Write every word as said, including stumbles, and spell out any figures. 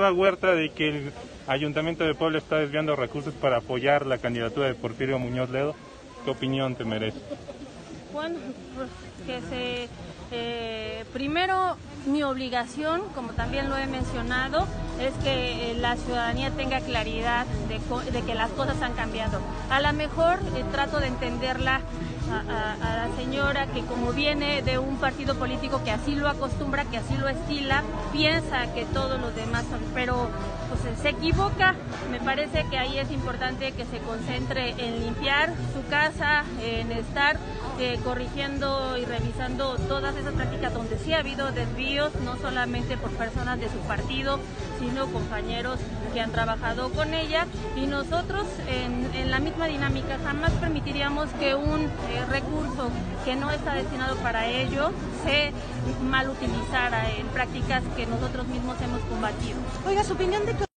Huerta de que el Ayuntamiento de Puebla está desviando recursos para apoyar la candidatura de Porfirio Muñoz Ledo. ¿Qué opinión te merece? Bueno, pues que se... Eh, primero, mi obligación, como también lo he mencionado, es que eh, la ciudadanía tenga claridad de, de que las cosas han cambiado. A lo mejor eh, trato de entenderla a, a, a la señora que, como viene de un partido político que así lo acostumbra, que así lo estila, piensa que todos los demás son, pero pues se equivoca. Me parece que ahí es importante que se concentre en limpiar su casa, en estar eh, corrigiendo y revisando todas esas prácticas donde sí ha habido desvíos, no solamente por personas de su partido, sino compañeros que han trabajado con ella, y nosotros en, en la misma dinámica jamás permitiríamos que un eh, recurso que no está destinado para ello se mal utilizara en prácticas que nosotros mismos hemos combatido. Oiga, su opinión de que